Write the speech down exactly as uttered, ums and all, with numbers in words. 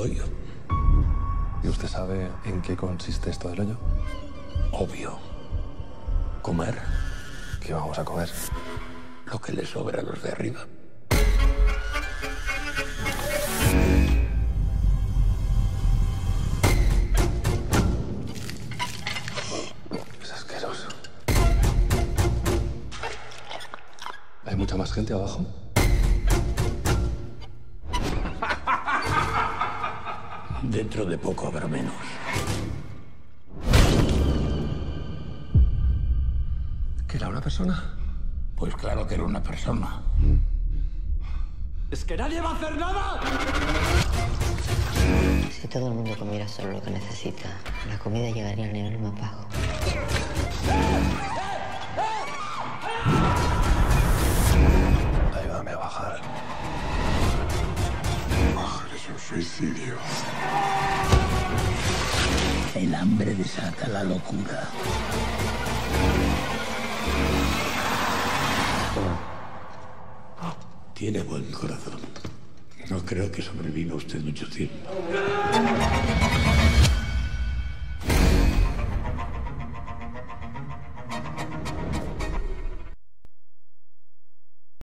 hoyo. ¿Y usted sabe en qué consiste esto del hoyo? Obvio. Comer ¿Qué vamos a comer? lo que le sobra a los de arriba. Es asqueroso. ¿Hay mucha más gente abajo? Dentro de poco habrá menos. ¿Que era una persona? Pues claro que era una persona. ¡Es que nadie va a hacer nada! Si todo el mundo comiera solo lo que necesita, la comida llegaría al nivel más bajo. Ayúdame a bajar. Bajar es un suicidio. El hambre desata la locura. Tiene buen corazón. No creo que sobreviva usted mucho tiempo.